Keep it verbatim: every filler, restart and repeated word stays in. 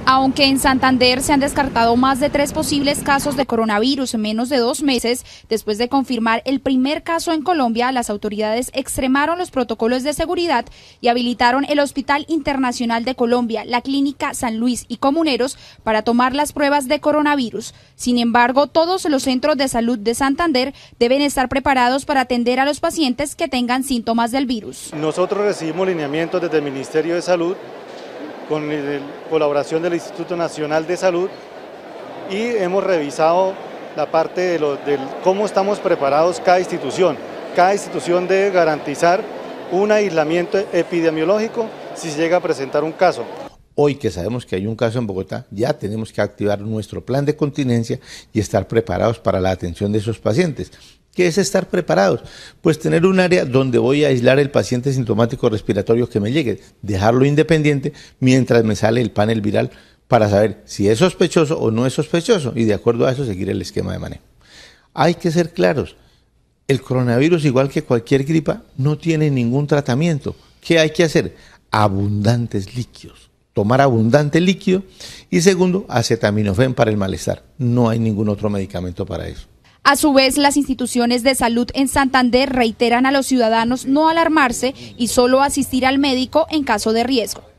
Aunque en Santander se han descartado más de tres posibles casos de coronavirus en menos de dos meses, después de confirmar el primer caso en Colombia, las autoridades extremaron los protocolos de seguridad y habilitaron el Hospital Internacional de Colombia, la Clínica San Luis y Comuneros para tomar las pruebas de coronavirus. Sin embargo, todos los centros de salud de Santander deben estar preparados para atender a los pacientes que tengan síntomas del virus. Nosotros recibimos lineamientos desde el Ministerio de Salud con la colaboración del Instituto Nacional de Salud y hemos revisado la parte de, lo, de cómo estamos preparados cada institución. Cada institución debe garantizar un aislamiento epidemiológico si se llega a presentar un caso. Hoy que sabemos que hay un caso en Bogotá, ya tenemos que activar nuestro plan de contingencia y estar preparados para la atención de esos pacientes. ¿Qué es estar preparados? Pues tener un área donde voy a aislar el paciente sintomático respiratorio que me llegue, dejarlo independiente mientras me sale el panel viral para saber si es sospechoso o no es sospechoso y de acuerdo a eso seguir el esquema de manejo. Hay que ser claros, el coronavirus, igual que cualquier gripa, no tiene ningún tratamiento. ¿Qué hay que hacer? Abundantes líquidos. Tomar abundante líquido y segundo, acetaminofén para el malestar. No hay ningún otro medicamento para eso. A su vez, las instituciones de salud en Santander reiteran a los ciudadanos no alarmarse y solo asistir al médico en caso de riesgo.